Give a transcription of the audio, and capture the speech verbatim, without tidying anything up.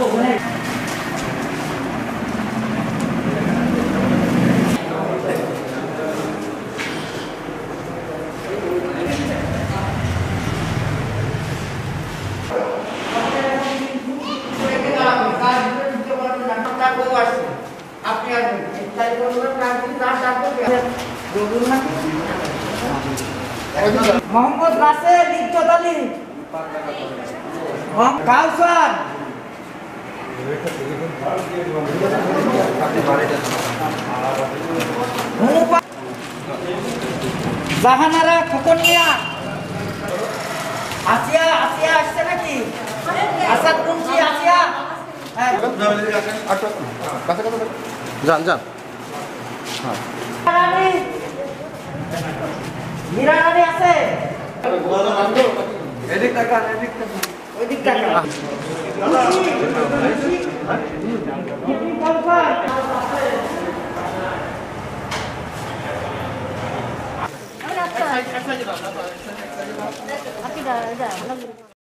মোহাম্মদ রাসেল ইজ্জত আলী কাউসার জাহানারা খোকনিয়া আসিয়া আসিয়া আসছে নাকি আসাদ কুঞ্চি আসিয়া যান যান মীরা রানী আছে এদিক টাকা এদিক টাকা ওইদিক টাকা Aku dah dah